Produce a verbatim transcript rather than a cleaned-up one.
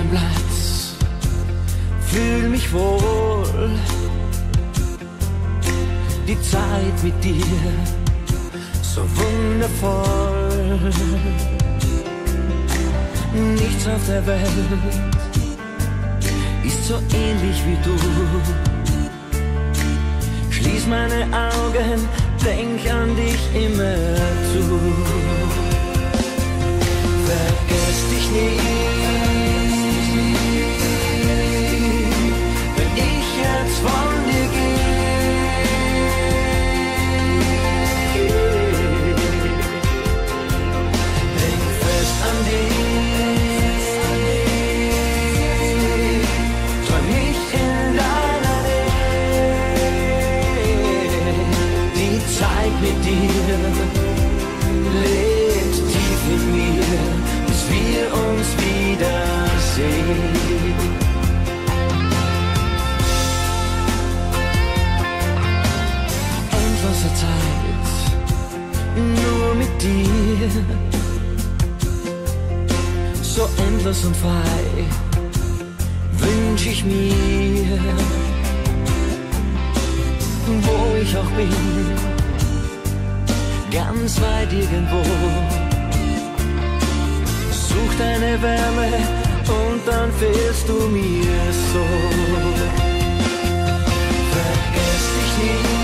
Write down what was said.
mein Platz, fühl mich wohl. Die Zeit mit dir, so wundervoll. Nichts auf der Welt ist so ähnlich wie du. Schließ meine Augen, denk an dich immer zu. Vergiss dich nie, wenn ich jetzt von dir gehe. Denk fest an dich, träum nicht in deiner Nähe. Die Zeit mit dir lebt tief in mir, bis wir uns wiedersehen. Endlose Zeit, nur mit dir, so endlos und frei wünsch ich mir, wo ich auch bin, ganz weit irgendwo. Such deine Wärme und dann fehlst du mir so. Vergiss dich nie.